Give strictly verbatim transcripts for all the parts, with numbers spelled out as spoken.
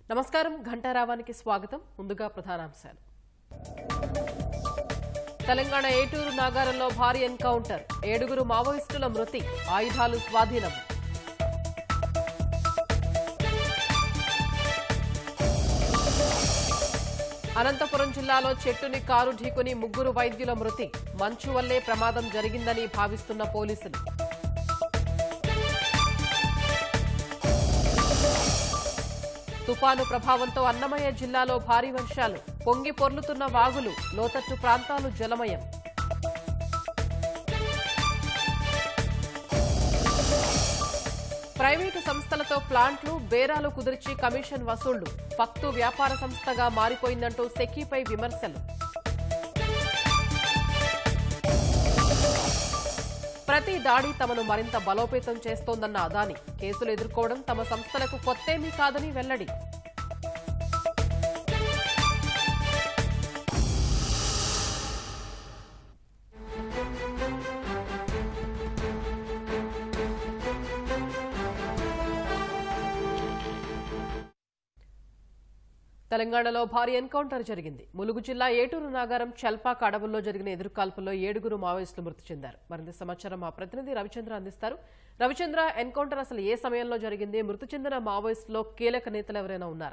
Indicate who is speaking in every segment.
Speaker 1: నమస్కారం ఘంటారావానికి స్వాగతం. ముందుగా ప్రధానాంశాలు. తెలంగాణ ఏటూరు నాగారంలో భారీ ఎన్కౌంటర్, ఏడుగురు మావోయిస్టుల మృతి, ఆయుధాలు స్వాధీనం. అనంతపురం జిల్లాలో చెట్టుని కారు ఢీకొని ముగ్గురు వైద్యుల మృతి, మంచు వల్లే ప్రమాదం జరిగిందని భావిస్తున్న పోలీసులు. తుపాను ప్రభావంతో అన్నమయ్య జిల్లాలో భారీ వర్షాలు, పొంగి పొర్లుతున్న వాగులు, లోతట్టు ప్రాంతాలు జలమయం. ప్రైవేటు సంస్థలతో ప్లాంట్లు, బేరాలు కుదిర్చి కమిషన్ వసూళ్లు, ఫక్తు వ్యాపార సంస్థగా మారిపోయిందంటూ సెకీపై విమర్శలు. ప్రతి దాడి తమను మరింత బలోపేతం చేస్తోందన్న అదాని, కేసులు ఎదుర్కోవడం తమ సంస్థలకు కొత్తేమీ కాదని వెల్లడి. తెలంగాణలో భారీ ఎన్కౌంటర్ జరిగింది. ములుగు జిల్లా ఏటూరు నాగారం చల్పాక అడవుల్లో జరిగిన ఎదురుకాల్పుల్లో ఏడుగురు మావోయిస్టులు మృతి చెందారు. మరింత సమాచారం మా ప్రతినిధి రవిచంద్ర అందిస్తారు. రవిచంద్ర, ఎన్కౌంటర్ అసలు ఏ సమయంలో జరిగింది? మృతి చెందిన మావోయిస్టులో కీలక నేతలు ఎవరైనా ఉన్నారా?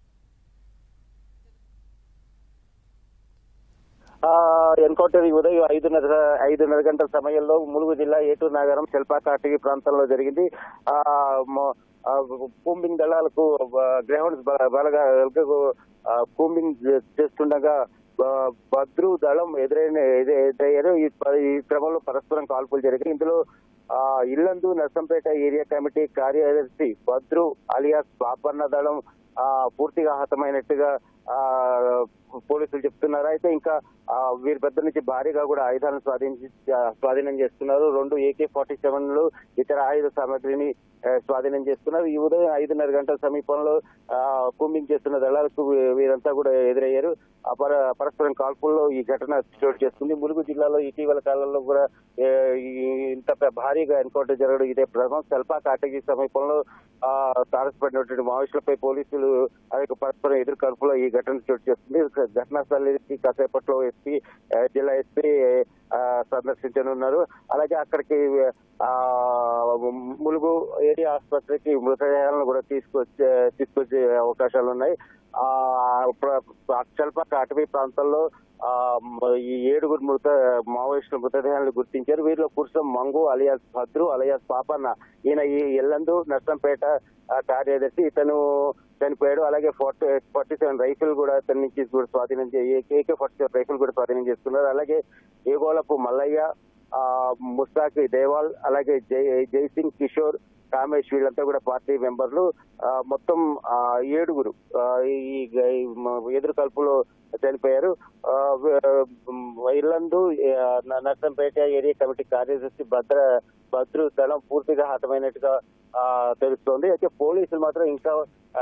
Speaker 2: ఎన్కౌంటర్ ఉదయం ఐదున్నర ఐదున్నర గంటల సమయంలో ములుగు జిల్లా ఏటూరు నాగారం చల్పాక అటవీ ప్రాంతంలో జరిగింది. ఆ కూంబింగ్ దళాలకు గ్రౌండ్స్ బలగా కూంబింగ్ చేస్తుండగా భద్రు దళం ఎదురైన ఎదురయ్యారు. ఈ క్రమంలో పరస్పరం కాల్పులు జరిగాయి. ఇందులో ఆ ఇల్లందు నర్సంపేట ఏరియా కమిటీ కార్యదర్శి భద్రు అలియాస్ పాపన్న దళం ఆ పూర్తిగా హతమైనట్టుగా ఆ పోలీసులు చెప్తున్నారు. అయితే ఇంకా వీరి పెద్ద నుంచి భారీగా కూడా ఆయుధాలను స్వాధీనించి స్వాధీనం చేస్తున్నారు. రెండు ఏకే ఫార్టీ సెవెన్లు ఇతర ఆయుధ సామగ్రిని స్వాధీనం చేస్తున్నారు. ఈ ఉదయం ఐదున్నర గంటల సమీపంలో ఆ కూంబింగ్ చేస్తున్న దళాలకు వీరంతా కూడా ఎదురయ్యారు. పరస్పరం కాల్పుల్లో ఈ ఘటన చోటు చేస్తుంది. ములుగు జిల్లాలో ఇటీవల కాలంలో కూడా ఇంత భారీగా ఎన్కౌంటర్ జరగడం ఇదే ప్రథమం. చల్పాక అటవీ సమీపంలో ఆ తారసపడినటువంటి మావోయిస్టులపై పోలీసులు అనేక పరస్పరం ఎదురు కాల్పులో ఈ ఘటన చోటు చేస్తుంది. ఘటనా స్థలానికి కాసేపట్లో ఎస్పీ జిల్లా ఎస్పీ సందర్శించనున్నారు. అలాగే అక్కడికి ఆ ములుగు ఏరియా ఆసుపత్రికి మృతదేహాలను కూడా తీసుకొచ్చే తీసుకొచ్చే అవకాశాలు ఉన్నాయి. ఆ చల్పాక అటవీ ప్రాంతంలో ఆ ఈ ఏడుగురు మృత మావోయిస్టుల మృతదేహాలను గుర్తించారు. వీరిలో పురుషం మంగు అలియాస్ భద్రు అలియాస్ పాపన్న, ఈయన ఈ ఎల్లందు నర్సంపేట కార్యదర్శి, ఇతను చనిపోయాడు. అలాగే ఫార్టీ ఫార్టీ సెవెన్ రైఫిల్ కూడా ఇతని నుంచి కూడా స్వాధీనం ఏకే ఫార్టీ సెవెన్ రైఫిల్ కూడా స్వాధీనం చేసుకున్నారు. అలాగే ఏగోలపు మల్లయ్య, ఆ ముస్తాకి దేవాల్, అలాగే జై జైసింగ్ కిషోర్ కామేష్, వీళ్ళంతా కూడా పార్టీ మెంబర్లు. మొత్తం ఏడుగురు ఈ ఎదురు కల్పులో చనిపోయారు. ఇల్లందు నర్సంపేట ఏరియా కమిటీ కార్యదర్శి భద్ర భద్రు దళం పూర్తిగా హతమైనట్టుగా ఆ తెలుస్తోంది. అయితే పోలీసులు మాత్రం ఇంకా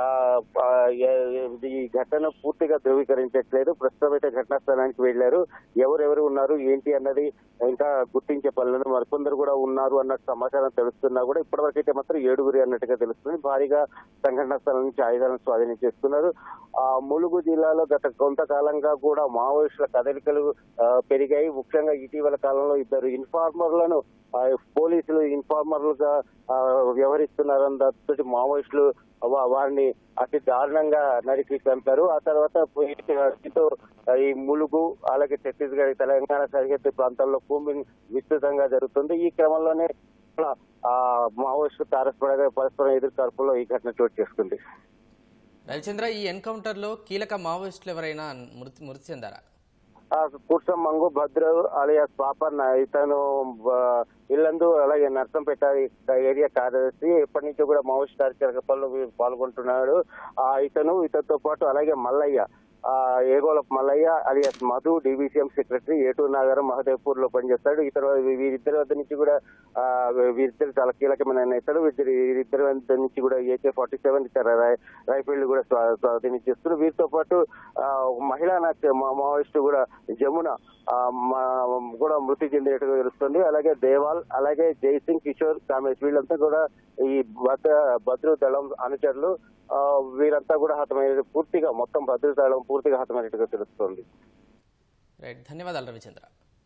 Speaker 2: ఈ ఘటన పూర్తిగా ధృవీకరించట్లేదు. ప్రస్తుతం అయితే ఘటనా స్థలానికి వెళ్లారు. ఎవరెవరు ఉన్నారు ఏంటి అన్నది ఇంకా గుర్తించే పనులను మరికొందరు కూడా ఉన్నారు అన్నట్టు సమాచారం తెలుస్తున్నా కూడా ఇప్పటివరకు అయితే మాత్రం ఏడుగురి అన్నట్టుగా తెలుస్తుంది. భారీగా సంఘటనా స్థలం నుంచి ఆయుధాలను స్వాధీనం చేస్తున్నారు. ఆ ములుగు జిల్లాలో గత కొంతకాలంగా కూడా మావోయిస్టుల కదలికలు పెరిగాయి. ముఖ్యంగా ఇటీవల కాలంలో ఇద్దరు ఇన్ఫార్మర్లను పోలీసులు ఇన్ఫార్మర్లుగా వ్యవహరిస్తున్నారన్న దాంతో మావోయిస్టులు వారిని అతి దారుణంగా నరికి చంపారు. ఆ తర్వాత ఈ ములుగు అలాగే ఛత్తీస్గఢ్ తెలంగాణ సరిహద్దు ప్రాంతాల్లో కూంబింగ్ విస్తృతంగా జరుగుతుంది. ఈ క్రమంలోనే ఆ మావోయిస్టు తారసపడగా పరస్పరం ఎదురు కాల్పుల్లో ఈ ఘటన చోటు చేసుకుంది.
Speaker 3: రవిచంద్ర, ఈ ఎన్కౌంటర్ లో కీలక మావోయిస్టులు ఎవరైనా మృతి మృతి చెందారా?
Speaker 2: పురుషం మంగు భద్రు అలియాస్ పాపన్న, ఇతను ఇల్లందు అలాగే నర్సంపేట ఏరియా కార్యదర్శి, ఎప్పటి నుంచో కూడా మావోయిస్ట్ కార్యకలాపాల్లో పాల్గొంటున్నాడు. ఆ ఇతను ఇతనితో పాటు అలాగే Mallaiah Egola Mallaiah alias Madhu DBCM secretary Eturu Nagaram Mahadevpur లో పనిచేస్తాడు. ఇతను వీరిద్దరి వద్ద నుంచి కూడా వీరిద్దరు చాలా కీలకమైన నేతలు. వీరిద్దరి వీరిద్దరి వద్ద నుంచి కూడా ఏకే ఫార్టీ సెవెన్ ఇతర రైఫిళ్లు కూడా స్వాధీనం చేస్తున్నారు. వీరితో పాటు మహిళా నాట్య మావోయిస్టు కూడా జమున కూడా మృతి చెందినట్టుగా తెలుస్తుంది. అలాగే దేవాల్, అలాగే జైసింగ్, కిషోర్, కామేష్ వీళ్ళంతా కూడా ఈ భద్ర భద్రు దళం అనుచరులు. వీరంతా కూడా హతమైన పూర్తిగా మొత్తం భద్రతా దళం పూర్తిగా హతమైనట్టుగా తెలుస్తోంది.
Speaker 3: రైట్, ధన్యవాదాలు రవిచంద్ర.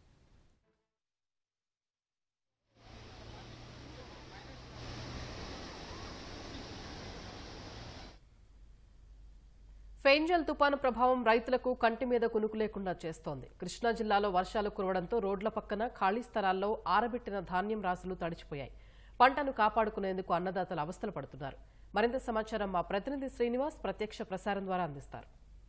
Speaker 1: ఫెంజల్ తుపాను ప్రభావం రైతులకు కంటి మీద కునుకు లేకుండా చేస్తోంది. కృష్ణా జిల్లాలో వర్షాలు కురవడంతో రోడ్ల పక్కన ఖాళీ స్థలాల్లో ఆరబెట్టిన ధాన్యం రాసులు తడిచిపోయాయి. పంటను కాపాడుకునేందుకు అన్నదాతలు అవస్థలు పడుతున్నారు. మరింత సమాచారం మా ప్రతినిధి శ్రీనివాస్ ప్రత్యక్ష ప్రసారం ద్వారా అందిస్తారు.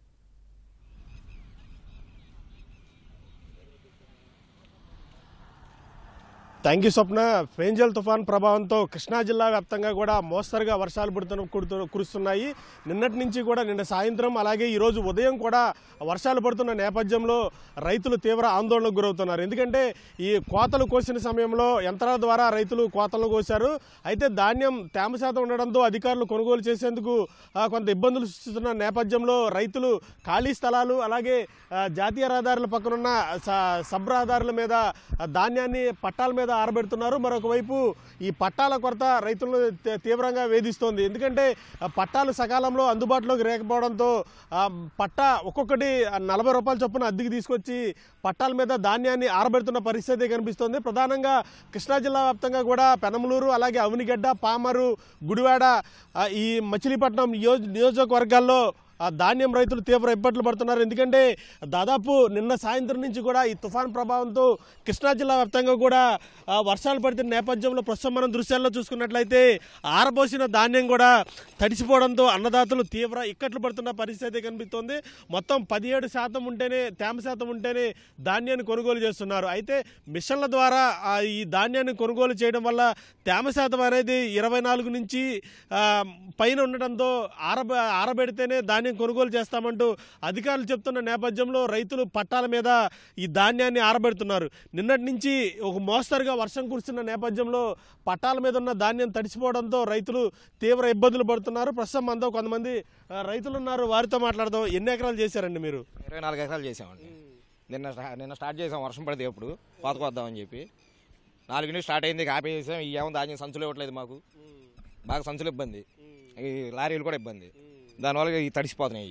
Speaker 4: Thank you Swapna. ఫెంజల్ తుఫాన్ ప్రభావంతో కృష్ణా జిల్లా వ్యాప్తంగా కూడా మోస్తరుగా వర్షాలు పడుతున్న కురుస్తున్నాయి. నిన్నటి నుంచి కూడా నిన్న సాయంత్రం అలాగే ఈరోజు ఉదయం కూడా వర్షాలు పడుతున్న నేపథ్యంలో రైతులు తీవ్ర ఆందోళనకు గురవుతున్నారు. ఎందుకంటే ఈ కోతలు కోసిన సమయంలో యంత్రాల ద్వారా రైతులు కోతలను కోశారు. అయితే ధాన్యం తేమ శాతం ఉండడంతో అధికారులు కొనుగోలు చేసేందుకు కొంత ఇబ్బందులు సృష్టిస్తున్న నేపథ్యంలో రైతులు ఖాళీ స్థలాలు అలాగే జాతీయ రహదారుల పక్కనున్న సబ్ రహదారుల మీద ధాన్యాన్ని పట్టాల మీద ఆరబెడుతున్నారు. మరొక వైపు ఈ పట్టాల కొరత రైతులను తీవ్రంగా వేధిస్తోంది. ఎందుకంటే పట్టాలు సకాలంలో అందుబాటులోకి లేకపోవడంతో పట్టా ఒక్కొక్కటి నలభై రూపాయల చొప్పున అద్దెకి తీసుకొచ్చి పట్టాల మీద ధాన్యాన్ని ఆరబెడుతున్న పరిస్థితి కనిపిస్తోంది. ప్రధానంగా కృష్ణా జిల్లా వ్యాప్తంగా కూడా పెనమలూరు అలాగే అవనిగడ్డ, పామరు, గుడివాడ, ఈ మచిలీపట్నం నియోజకవర్గాల్లో ధాన్యం రైతులు తీవ్ర ఇబ్బందులు పడుతున్నారు. ఎందుకంటే దాదాపు నిన్న సాయంత్రం నుంచి కూడా ఈ తుఫాన్ ప్రభావంతో కృష్ణా జిల్లా వ్యాప్తంగా కూడా వర్షాలు పడుతున్న నేపథ్యంలో ప్రస్తుతం మనం దృశ్యాల్లో చూసుకున్నట్లయితే ఆరబోసిన ధాన్యం కూడా తడిసిపోవడంతో అన్నదాతలు తీవ్ర ఇక్కట్లు పడుతున్న పరిస్థితి కనిపిస్తోంది. మొత్తం పదిహేడు శాతం ఉంటేనే తేమ శాతం ఉంటేనే ధాన్యాన్ని కొనుగోలు చేస్తున్నారు. అయితే మిషన్ల ద్వారా ఈ ధాన్యాన్ని కొనుగోలు చేయడం వల్ల తేమ శాతం అనేది ఇరవై నాలుగు నుంచి పైన ఉండడంతో ఆరబ ఆరబెడితేనే ధాన్యం కొనుగోలు చేస్తామంటూ అధికారులు చెప్తున్న నేపథ్యంలో రైతులు పట్టాల మీద ఈ ధాన్యాన్ని ఆరబెడుతున్నారు. నిన్నటి నుంచి ఒక మోస్తరుగా వర్షం కురుస్తున్న నేపథ్యంలో పట్టాల మీద ఉన్న ధాన్యం తడిసిపోవడంతో రైతులు తీవ్ర ఇబ్బందులు పడుతున్నారు. ప్రస్తుతం మనతో కొంతమంది రైతులు ఉన్నారు, వారితో మాట్లాడదాం. ఎన్ని ఎకరాలు చేశారండి మీరు?
Speaker 5: ఇరవై నాలుగు ఎకరాలు చేసామండి. నిన్న నిన్న స్టార్ట్ చేసాం, వర్షం పడితే ఎప్పుడు కోతకొద్దామని చెప్పి నాలుగు నుంచి స్టార్ట్ అయింది, ఆపే చేసాం. ఈ ఏమో ధాన్యం సంచులు ఇవ్వట్లేదు మాకు, బాగా సంచులు ఇబ్బంది, ఈ లారీలు కూడా ఇబ్బంది, దానివల్ల ఈ తడిసిపోతున్నాయి.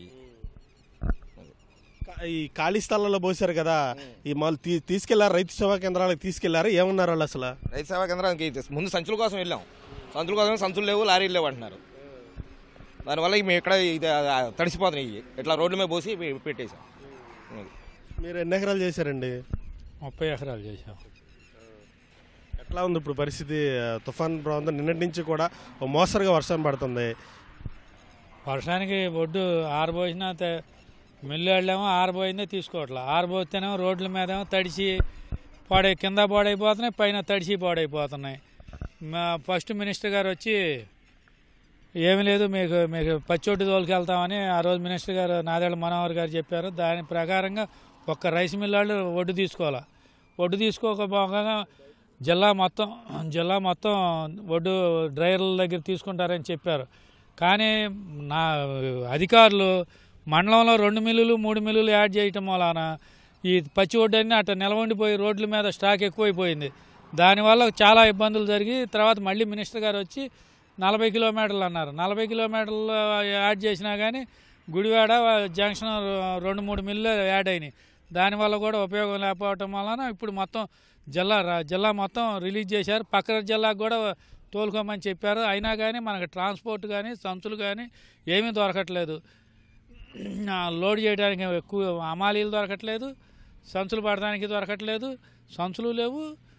Speaker 4: ఈ ఖాళీ స్థలాల్లో పోసారు కదా, ఈ మళ్ళీ తీసుకెళ్లారు రైతు సేవా కేంద్రాలకు తీసుకెళ్లారు, ఏమన్నారు వాళ్ళు? అసలు
Speaker 5: రైతు సేవా కేంద్రానికి ముందు సంచుల కోసం వెళ్ళాం, సంచుల కోసం సంచులు లేవు, లారీలు లేవు అంటున్నారు. దానివల్ల మేము ఇక్కడ ఇది తడిసిపోతున్నాయి, ఇట్లా రోడ్ల మీద పోసి పెట్టేసాం.
Speaker 4: మీరు ఎన్ని ఎకరాలు చేశారండి?
Speaker 6: ముప్పై ఎకరాలు చేసాం.
Speaker 4: ఎట్లా ఉంది ఇప్పుడు పరిస్థితి? తుఫాన్ ప్రభావం నిన్నటి నుంచి కూడా మోస్తరుగా వర్షం పడుతుంది.
Speaker 6: వర్షానికి ఒడ్డు ఆరబోసినా మిల్లు వెళ్ళామో ఆరబోయిందే తీసుకోవట్లే, ఆరబోతేనేమో రోడ్ల మీదేమో తడిసి పాడై కింద పాడైపోతున్నాయి, పైన తడిసి పాడైపోతున్నాయి. మా ఫస్ట్ మినిస్టర్ గారు వచ్చి ఏమీ లేదు మీకు మీకు పచ్చొడ్డు తోలుకెళ్తామని ఆ రోజు మినిస్టర్ గారు నాదేళ్ల మనోహర్ గారు చెప్పారు. దాని ప్రకారంగా ఒక్క రైస్ మిల్ వాళ్ళు ఒడ్డు తీసుకోవాలి. ఒడ్డు తీసుకోకపోగా జిల్లా మొత్తం జిల్లా మొత్తం ఒడ్డు డ్రైవర్ల దగ్గర తీసుకుంటారని చెప్పారు. కానీ నా అధికారులు మండలంలో రెండు మిల్లులు మూడు మిల్లులు యాడ్ చేయటం వలన ఈ పచ్చి ఒడ్డు అన్నీ అట్లా నిలవండిపోయి రోడ్ల మీద స్టాక్ ఎక్కువైపోయింది. దానివల్ల చాలా ఇబ్బందులు జరిగి తర్వాత మళ్ళీ మినిస్టర్ గారు వచ్చి నలభై కిలోమీటర్లు అన్నారు. నలభై కిలోమీటర్లు యాడ్ చేసినా కానీ గుడివాడ జంక్షన్ రెండు మూడు మిల్లు యాడ్ అయినాయి. దానివల్ల కూడా ఉపయోగం లేకపోవటం వలన ఇప్పుడు మొత్తం జిల్లా జిల్లా మొత్తం రిలీజ్ చేశారు. పక్కన జిల్లాకు కూడా తోలుకోమని చెప్పారు. అయినా కానీ మనకు ట్రాన్స్పోర్ట్ కానీ సంచులు కానీ ఏమీ దొరకట్లేదు. లోడ్ చేయడానికి ఎక్కువ అమాలీలు దొరకట్లేదు, సంచులు పడడానికి దొరకట్లేదు, సంచులు లేవు,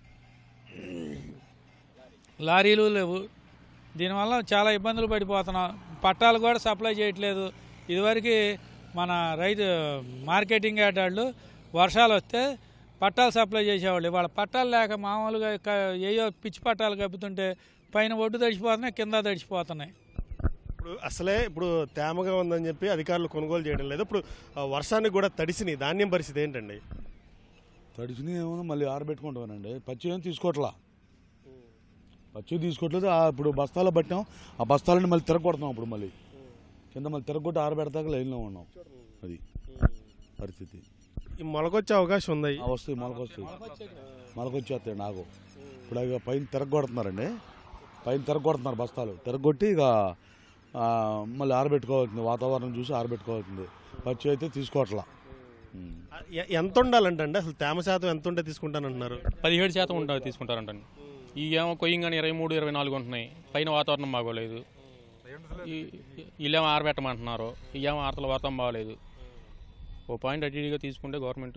Speaker 6: లారీలు లేవు. దీనివల్ల చాలా ఇబ్బందులు పడిపోతున్నాం. పట్టాలు కూడా సప్లై చేయట్లేదు. ఇదివరకు మన రైతు మార్కెటింగ్ యార్డాళ్ళు వర్షాలు వస్తే పట్టాలు సప్లై చేసేవాళ్ళు. ఇవాళ పట్టాలు లేక మామూలుగా ఏయో పిచ్చి పట్టాలు కప్పుతుంటే పైన ఒడ్డు తడిచిపోతున్నాయి, కింద తడిచిపోతున్నాయి.
Speaker 4: ఇప్పుడు అసలే ఇప్పుడు తేమగా ఉందని చెప్పి అధికారులు కొనుగోలు చేయడం లేదు. ఇప్పుడు వర్షానికి కూడా తడిసినాయి ధాన్యం పరిస్థితి ఏంటండి?
Speaker 7: తడిసినాయి ఏమో మళ్ళీ ఆరబెట్టుకుంటామనండి. పచ్చి ఏం తీసుకోవట్లా, పచ్చి తీసుకోవట్లేదు. ఇప్పుడు బస్తాలో పట్టాం, ఆ బస్తాలని మళ్ళీ తిరగొడతాం. అప్పుడు మళ్ళీ కింద మళ్ళీ తిరగొట్టి ఆరబెడతాక లైన్లో ఉన్నాం. అది పరిస్థితి.
Speaker 4: ఈ మొలకొచ్చే అవకాశం ఉంది?
Speaker 7: వస్తాయి, మొలకొస్తాయి, మొలకొచ్చేస్తాయి నాకు. ఇప్పుడు ఇక పైన తిరగొడుతున్నారండి, పైన తిరగొడుతున్నారు బస్తాలు. తిరగొట్టి ఇక మళ్ళీ ఆరబెట్టుకోవాల్సింది, వాతావరణం చూసి ఆరబెట్టుకోవాల్సింది. పచ్చి అయితే తీసుకోవట్లా.
Speaker 4: ఎంత ఉండాలంటే అసలు తేమ శాతం ఎంత ఉంటే తీసుకుంటానంటున్నారు?
Speaker 8: పదిహేడు శాతం ఉంటుంది తీసుకుంటారంటండి. ఈ ఏమో కొయ్యంగానే ఇరవై మూడు ఇరవై నాలుగు ఉంటున్నాయి. పైన వాతావరణం బాగోలేదు, వీళ్ళేమో ఆరబెట్టమంటున్నారు, ఇవేమో ఆరతల వాతావరణం బాగోలేదు. ఓ పాయింట్ అటు ఇటుగా తీసుకుంటే గవర్నమెంట్.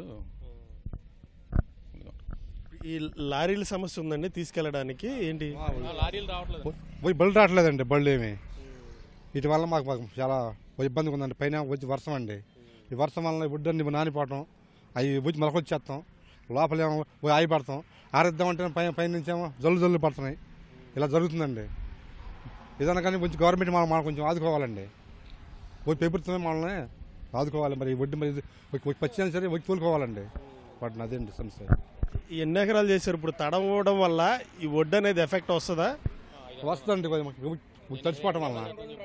Speaker 4: ఈ లారీల సమస్య ఉందండి తీసుకెళ్ళడానికి, ఏంటి?
Speaker 8: లారీలు రావట్లేదు,
Speaker 9: బళ్ళు రావట్లేదండి. బళ్ళు ఏమి వీటి వల్ల మాకు మాకు చాలా ఇబ్బందిగా ఉందండి. పైన వచ్చి వర్షం అండి, ఈ వర్షం వల్ల బుడ్డని నానిపోవటం, అవి వచ్చి మొలకొచ్చేస్తాం, లోపలేమో ఆయి పడతాం, ఆరిద్దామంటే పైన పైన నుంచి ఏమో జల్లు జల్లు పడుతున్నాయి. ఇలా జరుగుతుందండి. ఏదైనా కానీ కొంచెం గవర్నమెంట్ మనం మనం కొంచెం ఆదుకోవాలండి. పోయి ప్రభుత్వమే మనల్ని ఆదుకోవాలి. మరి వడ్డీ మరి పచ్చి అయినా సరే వచ్చి తోలుకోవాలండి. వాటిని అదేంటి సమస్య.
Speaker 4: ఎన్ని ఎకరాలు చేశారు? ఇప్పుడు తడవడం వల్ల ఈ వడ్డీ అనేది ఎఫెక్ట్ వస్తుందా?
Speaker 9: వస్తుందండి, తడిసిపోవటం వలన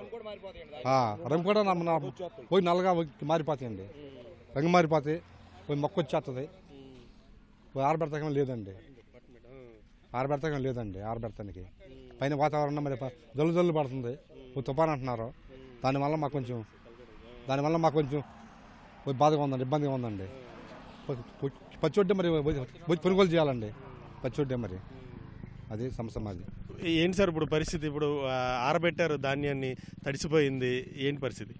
Speaker 9: రంగు కూడా పోయి నల్లగా మారిపోతాయండి. రంగు మారిపోతాయి, పోయి మొక్క వచ్చేస్తుంది. ఆరబెడతాం లేదండి, ఆరబెడతాం లేదండి. ఆరబెడతానికి పైన వాతావరణం మరి జల్లు జల్లు పడుతుంది, తుఫాన్ అంటున్నారు. దానివల్ల మాకు కొంచెం దానివల్ల మాకు కొంచెం బాధగా ఉందండి, ఇబ్బందిగా ఉందండి. పచ్చొడ్డే మరి కొనుగోలు చేయాలండి, పచ్చొడ్డే మరి అది సమస్య మాది.
Speaker 4: ఏంటి సార్ ఇప్పుడు పరిస్థితి? ఇప్పుడు ఆరబెట్టారు ధాన్యాన్ని, తడిసిపోయింది, ఏంటి పరిస్థితి?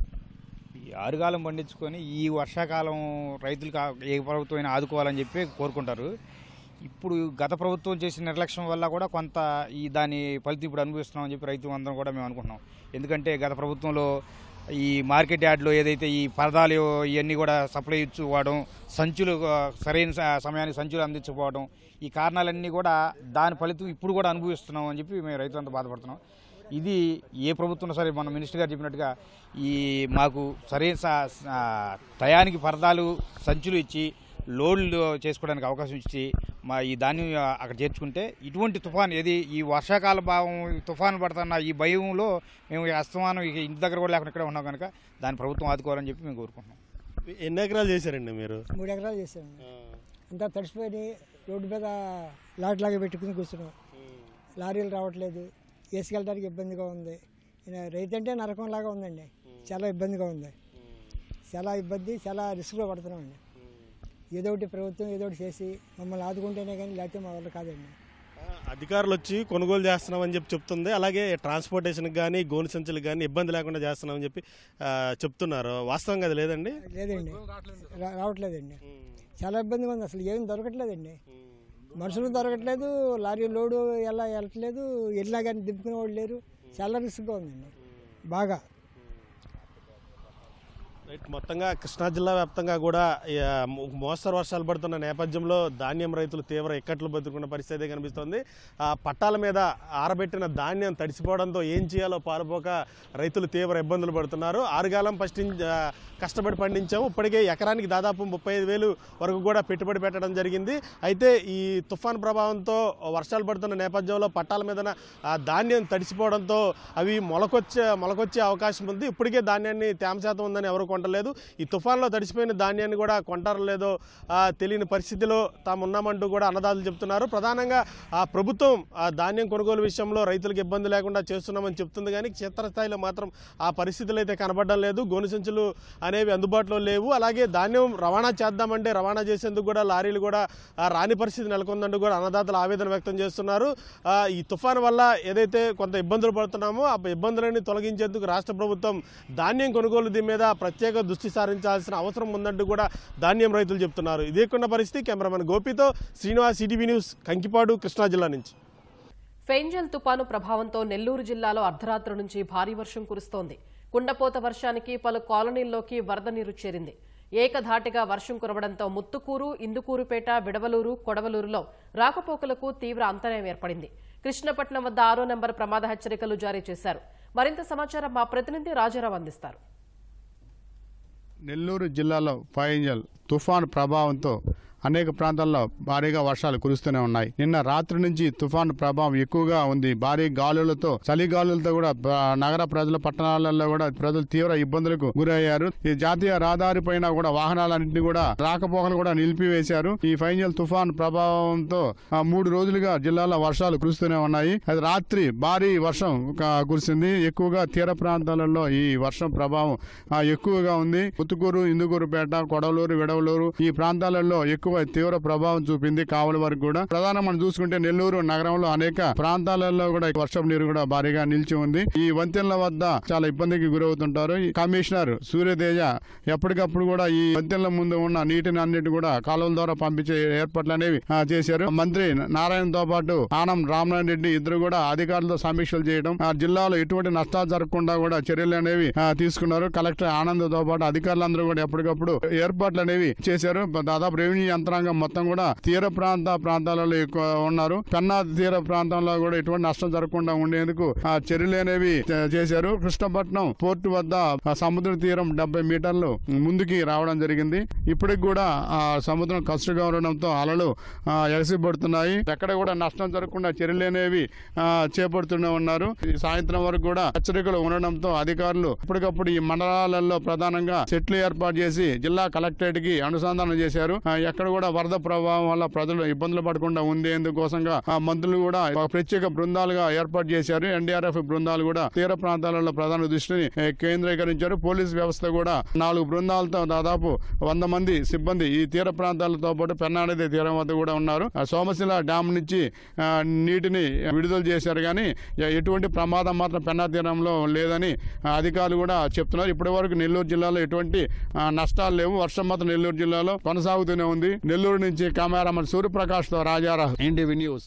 Speaker 10: ఆరుగాలం పండించుకొని ఈ వర్షాకాలం రైతులకు ఏ ప్రభుత్వం ఆదుకోవాలని చెప్పి కోరుకుంటారు. ఇప్పుడు గత ప్రభుత్వం చేసిన నిర్లక్ష్యం వల్ల కూడా కొంత ఈ దాని ఫలితం ఇప్పుడు అనుభవిస్తున్నామని చెప్పి రైతు అందరం కూడా మేము అనుకుంటున్నాం. ఎందుకంటే గత ప్రభుత్వంలో ఈ మార్కెట్ యార్డ్లో ఏదైతే ఈ పరదాలు ఇవన్నీ కూడా సప్లై ఇచ్చుకోవడం, సంచులు సరైన సమయానికి సంచులు అందించకపోవడం, ఈ కారణాలన్నీ కూడా దాని ఫలితం ఇప్పుడు కూడా అనుభవిస్తున్నాం అని చెప్పి మేము రైతులంతా బాధపడుతున్నాం. ఇది ఏ ప్రభుత్వం సరే, మన మినిస్టర్ గారు చెప్పినట్టుగా ఈ మాకు సరైన టయానికి పరదాలు సంచులు ఇచ్చి లోడ్లు చేసుకోవడానికి అవకాశం ఇచ్చి మా ఈ ధాన్యం అక్కడ చేర్చుకుంటే ఇటువంటి తుఫాన్ ఏది ఈ వర్షాకాల భావం తుఫాను పడుతున్న ఈ భయంలో మేము అస్తమానం ఇక ఇంటి దగ్గర కూడా లేకుండా ఇక్కడే ఉన్నాం కనుక దాని ప్రభుత్వం ఆదుకోవాలని చెప్పి మేము కోరుకుంటున్నాం.
Speaker 4: ఎన్ని ఎకరాలు చేశారండి మీరు?
Speaker 11: మూడు ఎకరాలు చేశారండి. అంతా తడిసిపోయి రోడ్డు మీద లాట్లాగా పెట్టుకుని కూర్చున్నాం. లారీలు రావట్లేదు, వేసుకెళ్ళడానికి ఇబ్బందిగా ఉంది. రైతు అంటే నరకంలాగా ఉందండి, చాలా ఇబ్బందిగా ఉంది. చాలా ఇబ్బంది, చాలా రిస్క్లో పడుతున్నాం అండి. ఏదో ఒకటి ప్రభుత్వం ఏదో ఒకటి చేసి మమ్మల్ని ఆదుకుంటేనే కానీ లేకపోతే మా వల్ల కాదండి.
Speaker 4: అధికారులు వచ్చి కొనుగోలు చేస్తున్నామని చెప్పి చెప్తుంది. అలాగే ట్రాన్స్పోర్టేషన్కి కానీ గోను సంచులకు కానీ ఇబ్బంది లేకుండా చేస్తున్నామని చెప్పి చెప్తున్నారు. వాస్తవంగా అది లేదండి?
Speaker 11: లేదండి, రావట్లేదండి. చాలా ఇబ్బందిగా ఉంది, అసలు ఏం దొరకట్లేదండి. మనుషులు దొరకట్లేదు, లారీ లోడు ఎలా వెళ్ళట్లేదు, వెళ్ళినా కానీ దింపుకునే వాళ్ళు లేరు. చాలా రిస్క్గా ఉందండి బాగా.
Speaker 4: మొత్తంగా కృష్ణా జిల్లా వ్యాప్తంగా కూడా మోస్తరు వర్షాలు పడుతున్న నేపథ్యంలో ధాన్యం రైతులు తీవ్ర ఇక్కట్లు బతుకున్న పరిస్థితి కనిపిస్తోంది. ఆ పట్టాల మీద ఆరబెట్టిన ధాన్యం తడిసిపోవడంతో ఏం చేయాలో పాలుపోక రైతులు తీవ్ర ఇబ్బందులు పడుతున్నారు. ఆరుగాలం ఫస్ట్ కష్టపడి పండించాము, ఇప్పటికే ఎకరానికి దాదాపు ముప్పై ఐదు వేలు వరకు కూడా పెట్టుబడి పెట్టడం జరిగింది. అయితే ఈ తుఫాన్ ప్రభావంతో వర్షాలు పడుతున్న నేపథ్యంలో పట్టాల మీద ధాన్యం తడిసిపోవడంతో అవి మొలకొచ్చే మొలకొచ్చే అవకాశం ఉంది. ఇప్పటికే ధాన్యాన్ని తేమ శాతం ఉందని ఎవరు కొంటలేదు. ఈ తుఫాన్లో తడిసిపోయిన ధాన్యాన్ని కూడా కొంటారో లేదో తెలియని పరిస్థితిలో తాము ఉన్నామంటూ కూడా అన్నదాతలు చెప్తున్నారు. ప్రధానంగా ఆ ప్రభుత్వం ఆ ధాన్యం కొనుగోలు విషయంలో రైతులకు ఇబ్బంది లేకుండా చేస్తున్నామని చెప్తుంది, కానీ క్షేత్రస్థాయిలో మాత్రం ఆ పరిస్థితులు అయితే కనబడడం లేదు. గోను సంచులు అనేవి అందుబాటులో లేవు. అలాగే ధాన్యం రవాణా చేద్దామంటే రవాణా చేసేందుకు కూడా లారీలు కూడా రాని పరిస్థితి నెలకొందంటూ కూడా అన్నదాతలు ఆవేదన వ్యక్తం చేస్తున్నారు. ఈ తుఫాను వల్ల ఏదైతే కొంత ఇబ్బందులు పడుతున్నామో ఆ ఇబ్బందులన్నీ తొలగించేందుకు రాష్ట్ర ప్రభుత్వం ధాన్యం కొనుగోలు దీని మీద ప్రత్యేక దృష్టి సారించాల్సిన అవసరం ఉందంటూ కూడా ధాన్యం రైతులు చెప్తున్నారు. ఇదే కొన్న పరిస్థితి. కెమెరామెన్ గోపితో శ్రీనివాస్, ఈటీవీ న్యూస్, కంకిపాడు, కృష్ణా జిల్లా నుంచి.
Speaker 1: ఫెంజల్ తుపాను ప్రభావంతో నెల్లూరు జిల్లాలో అర్ధరాత్రి నుంచి భారీ వర్షం కురుస్తోంది. కుండపోత వర్షానికి పలు కాలనీల్లోకి వరద నీరు చేరింది. ఏకధాటిగా వర్షం కురవడంతో ముత్తుకూరు, ఇందుకూరుపేట, విడవలూరు, కొడవలూరులో రాకపోకలకు తీవ్ర అంతరాయం ఏర్పడింది. కృష్ణపట్నం వద్ద ఆరో నెంబర్ ప్రమాద హెచ్చరికలు జారీ చేశారు. మరింత సమాచారం మా ప్రతినిధి రాజారావు అందిస్తారు.
Speaker 12: నెల్లూరు జిల్లాలో ఫైంజల్ తుఫాను ప్రభావంతో అనేక ప్రాంతాల్లో భారీగా వర్షాలు కురుస్తూనే ఉన్నాయి. నిన్న రాత్రి నుంచి తుఫాను ప్రభావం ఎక్కువగా ఉంది. భారీ గాలులతో చలి గాలులతో కూడా నగర ప్రజల పట్టణాలలో కూడా ప్రజలు తీవ్ర ఇబ్బందులకు గురయ్యారు. ఈ జాతీయ రహదారి పైన కూడా వాహనాలన్నింటినీ కూడా రాకపోకలు కూడా నిలిపివేశారు. ఈ ఫైంజల్ తుఫాను ప్రభావంతో మూడు రోజులుగా జిల్లాలో వర్షాలు కురుస్తూనే ఉన్నాయి. అది రాత్రి భారీ వర్షం కురిసింది. ఎక్కువగా తీర ప్రాంతాలలో ఈ వర్షం ప్రభావం ఎక్కువగా ఉంది. పుత్తుకూరు, ఇందుకూరుపేట, కొడవలూరు, విడవలూరు ఈ ప్రాంతాలలో ఎక్కువ తీవ్ర ప్రభావం చూపింది. కావలి వరకు కూడా ప్రధానం మనం చూసుకుంటే నెల్లూరు నగరంలో అనేక ప్రాంతాలలో కూడా వర్షం నీరు కూడా భారీగా నిలిచి ఉంది. ఈ వంతెనల వద్ద చాలా ఇబ్బందికి గురవుతుంటారు. ఈ కమిషనర్ సూర్యతేజ ఎప్పటికప్పుడు కూడా ఈ వంతెనల ముందు ఉన్న నీటిని అన్నిటి కూడా కాలువల ద్వారా పంపించే ఏర్పాట్లు అనేవి చేశారు. మంత్రి నారాయణతో పాటు ఆనం రామనారాయణ రెడ్డి ఇద్దరు కూడా అధికారులతో సమీక్షలు చేయడం, ఆ జిల్లాలో ఎటువంటి నష్టాలు జరగకుండా కూడా చర్యలు అనేవి తీసుకున్నారు. కలెక్టర్ ఆనంద్తో పాటు అధికారులందరూ కూడా ఎప్పటికప్పుడు ఏర్పాట్లు అనేవి చేశారు. దాదాపు రెవెన్యూ యంత్రాంగం మొత్తం కూడా తీర ప్రాంత ప్రాంతాలలో ఎక్కువ ఉన్నారు. పెన్నా తీర ప్రాంతంలో కూడా ఎటువంటి నష్టం జరగకుండా ఉండేందుకు ఆ చర్యలు అనేవి చేశారు. కృష్ణపట్నం పోర్టు వద్ద సముద్ర తీరం డెబ్బై మీటర్లు ముందుకి రావడం జరిగింది. ఇప్పటికి కూడా ఆ సముద్రం కష్టంగా ఉండడంతో అలలు ఎగసిపడుతున్నాయి. ఎక్కడ కూడా నష్టం జరగకుండా చర్యలు అనేవి చేపడుతూనే ఉన్నారు. ఈ సాయంత్రం వరకు కూడా హెచ్చరికలు ఉండడంతో అధికారులు ఎప్పటికప్పుడు ఈ మండలాలలో ప్రధానంగా సెట్లు ఏర్పాటు చేసి జిల్లా కలెక్టరేట్ కి అనుసంధానం చేశారు. ఎక్కడ కూడా వరద ప్రభావం వల్ల ప్రజలు ఇబ్బందులు పడకుండా ఉండేందుకోసంగా మంత్రులు కూడా ప్రత్యేక బృందాలుగా ఏర్పాటు చేశారు. ఎన్డీఆర్ఎఫ్ బృందాలు కూడా తీర ప్రాంతాలలో ప్రధాన దృష్టిని కేంద్రీకరించారు. పోలీసు వ్యవస్థ కూడా నాలుగు బృందాలతో దాదాపు వంద మంది సిబ్బంది ఈ తీర ప్రాంతాలతో పాటు పెన్నానది తీరం వద్ద కూడా ఉన్నారు. సోమశిల డ్యామ్ నుంచి నీటిని విడుదల చేశారు కానీ ఎటువంటి ప్రమాదం మాత్రం పెన్నా తీరంలో లేదని అధికారులు కూడా చెప్తున్నారు. ఇప్పటి వరకు నెల్లూరు జిల్లాలో ఎటువంటి నష్టాలు లేవు. వర్షం మాత్రం నెల్లూరు జిల్లాలో కొనసాగుతూనే ఉంది. నెల్లూరు నుంచి కెమెరామన్ సూర్యప్రకాష్ తో రాజారావు, ఎన్టీవీ న్యూస్.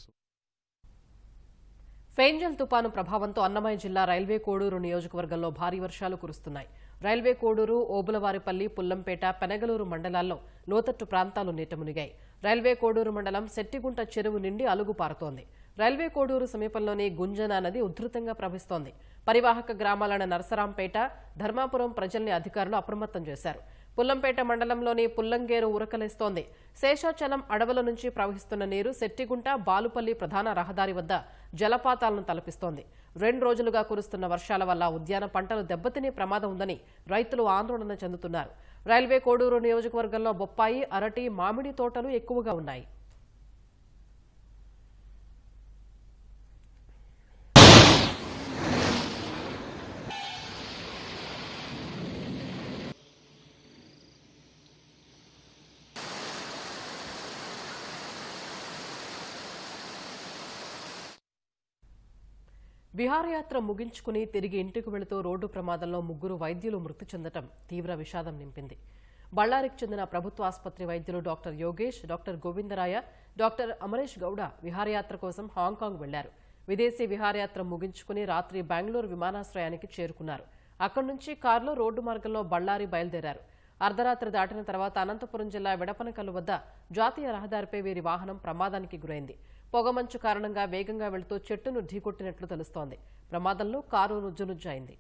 Speaker 1: ఫెంజల్ తుపాను ప్రభావంతో అన్నమయ్య జిల్లా రైల్వే కోడూరు నియోజకవర్గంలో భారీ వర్షాలు కురుస్తున్నాయి. రైల్వే కోడూరు, ఓబులవారిపల్లి, పుల్లంపేట, పెనగలూరు మండలాల్లో లోతట్టు ప్రాంతాలు నీట మునిగాయి. రైల్వే కోడూరు మండలం సెట్టిగుంట చెరువు నిండి అలుగు పారుతోంది. రైల్వే కోడూరు సమీపంలోని గుంజన నది ఉధృతంగా ప్రవహిస్తోంది. పరివాహక గ్రామాలైన నరసరాంపేట, ధర్మాపురం ప్రజల్ని అధికారులు అప్రమత్తం చేశారు. పుల్లంపేట మండలంలోని పుల్లంగేరు ఉరకలేస్తోంది. శేషాచలం అడవుల నుంచి ప్రవహిస్తున్న నీరు సెట్టిగుంట, బాలుపల్లి ప్రధాన రహదారి వద్ద జలపాతాలను తలపిస్తోంది. రెండు రోజులుగా కురుస్తున్న వర్షాల వల్ల ఉద్యాన పంటలు దెబ్బతినే ప్రమాదం ఉందని రైతులు ఆందోళన చెందుతున్నారు. రైల్వే కోడూరు నియోజకవర్గంలో బొప్పాయి, అరటి, మామిడి తోటలు ఎక్కువగా ఉన్నాయి. విహారయాత్ర ముగించుకుని తిరిగి ఇంటికి వెళుతూ రోడ్డు ప్రమాదంలో ముగ్గురు వైద్యులు మృతి చెందడం తీవ్ర విషాదం నింపింది. బళ్ళారికి చెందిన ప్రభుత్వ ఆసుపత్రి వైద్యులు doctor Yogesh, doctor Govindaraya, doctor Amaresh Gowda విహారయాత్ర కోసం హాంకాంగ్ వెళ్లారు. విదేశీ విహారయాత్ర ముగించుకుని రాత్రి బెంగళూరు విమానాశ్రయానికి చేరుకున్నారు. అక్కడి నుంచి కారులో రోడ్డు మార్గంలో బళ్ళారి బయలుదేరారు. అర్ధరాత్రి దాటిన తర్వాత అనంతపురం జిల్లా విడపనకల్లు వద్ద జాతీయ రహదారిపై వీరి వాహనం ప్రమాదానికి గురైంది. పొగమంచు కారణంగా వేగంగా వెళుతూ చెట్టును ఢీకొట్టినట్లు తెలుస్తోంది. ప్రమాదంలో కారు నుజ్జునుజ్జైంది.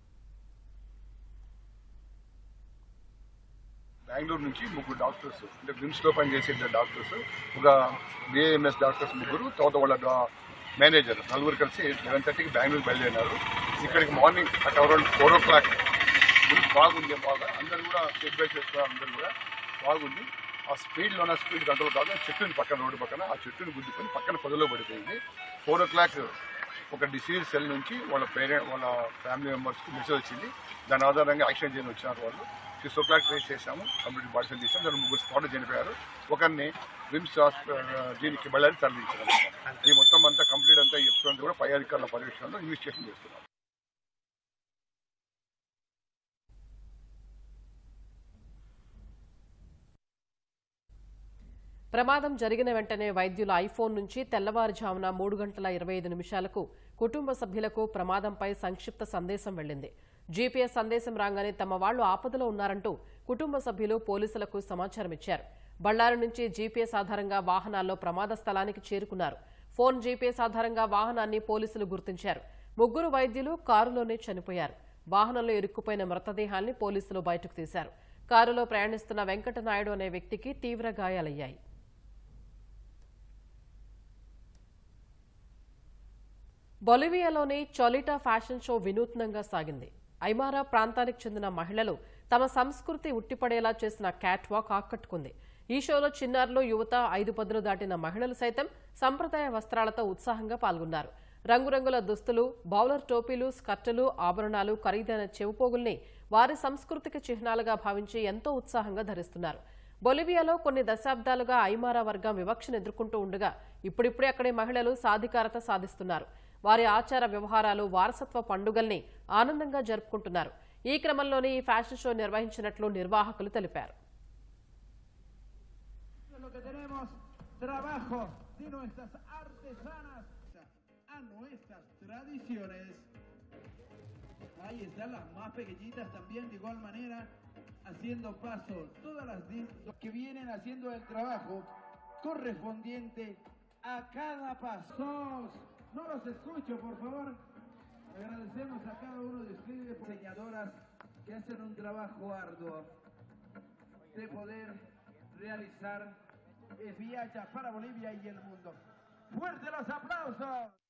Speaker 13: బెంగళూరు నుంచి ముగ్గురు డాక్టర్స్, అంటే విమ్స్ లో పనిచేసే డాక్టర్స్, ఒక బిఏఎంఎస్ డాక్టర్స్ ముగ్గురు, తర్వాత వాళ్ళ మేనేజర్ నలుగురు కలిసి లెవెన్ థర్టీకి బెంగళూరు బయలుదేరినారు. ఇక్కడికి morning at around four o'clock బాగుంది. బాగా అందరూ కూడా చెక్ బై చేస్తున్నారు. అందరూ కూడా బాగుంది. ఆ స్పీడ్లో ఉన్న స్పీడ్ కంట్రోల్ కాదు, చెట్టుని పక్కన రోడ్డు పక్కన ఆ చెట్టుని గుద్దుకొని పక్కన పొదలో పడిపోయింది. ఫోర్ ఓ క్లాక్ ఒక డిసీజ్ సెల్ నుంచి వాళ్ళ పేరెంట్ వాళ్ళ ఫ్యామిలీ మెంబర్స్కి మెసేజ్ వచ్చింది. దాని ఆధారంగా యాక్షన్ చేయని వచ్చినారు వాళ్ళు. సిక్స్ ఓ క్లాక్ ట్రేస్ చేశాము, కంప్లీట్ బాడీ సెల్ చేసాము. దాని ముగ్గురు స్పాట్ చనిపోయారు. ఒకరిని విమ్స్ దీనికి బళ్ళారి తరలించారు. ఈ మొత్తం అంతా కంప్లీట్ అంతా ఎప్పుడు కూడా పై అధికారుల పర్యవేక్షణలో ఇన్వెస్టిగేషన్ చేస్తున్నారు.
Speaker 1: ప్రమాదం జరిగిన వెంటనే వైద్యుల ఐఫోన్ నుంచి తెల్లవారుజామున మూడు గంటల ఇరవై ఐదు నిమిషాలకు కుటుంబ సభ్యులకు ప్రమాదంపై సంక్షిప్త సందేశం వెళ్లింది. జీపీఎస్ సందేశం రాగానే తమ వాళ్లు ఆపదలో ఉన్నారంటూ కుటుంబ సభ్యులు పోలీసులకు సమాచారం ఇచ్చారు. బళ్ళారి నుంచి జీపీఎస్ ఆధారంగా వాహనాల్లో ప్రమాద స్థలానికి చేరుకున్నారు. ఫోన్ జీపీఎస్ ఆధారంగా వాహనాన్ని పోలీసులు గుర్తించారు. ముగ్గురు వైద్యులు కారులోనే చనిపోయారు. వాహనంలో ఇరుక్కుపోయిన మృతదేహాల్ని పోలీసులు బయటకు తీశారు. కారులో ప్రయాణిస్తున్న వెంకటనాయుడు అనే వ్యక్తికి తీవ్ర గాయాలయ్యాయి. బొలివియాలోని చొలిటా ఫ్యాషన్ షో వినూత్నంగా సాగింది. ఐమారా ప్రాంతానికి చెందిన మహిళలు తమ సంస్కృతి ఉట్టిపడేలా చేసిన క్యాట్ వాక్ ఆకట్టుకుంది. ఈ షోలో చిన్నారులు, యువత, ఐదు పదులు దాటిన మహిళలు సైతం సంప్రదాయ వస్త్రాలతో ఉత్సాహంగా పాల్గొన్నారు. రంగురంగుల దుస్తులు, బౌలర్ టోపీలు, స్కర్టులు, ఆభరణాలు, ఖరీదైన చెవుపోగుల్ని వారి సంస్కృతికి చిహ్నాలుగా భావించి ఎంతో ఉత్సాహంగా ధరిస్తున్నారు. బొలివియాలో కొన్ని దశాబ్దాలుగా ఐమారా వర్గం వివక్షను ఎదుర్కొంటూ ఉండగా ఇప్పుడిప్పుడే అక్కడి మహిళలు సాధికారత సాధిస్తున్నారు. వారి ఆచార వ్యవహారాలు, వారసత్వ పండుగల్ని ఆనందంగా జరుపుకుంటున్నారు. ఈ క్రమంలోనే ఈ ఫ్యాషన్ షో నిర్వహించినట్లు నిర్వాహకులు తెలిపారు.
Speaker 14: Ahí están las más pequeñitas también de igual manera haciendo paso, todas las que vienen haciendo el trabajo correspondiente a cada paso. No los escucho, por favor. Agradecemos a cada uno de ustedes, diseñadoras que hacen un trabajo arduo de poder realizar viajes para Bolivia y el mundo. ¡Fuerte los aplausos!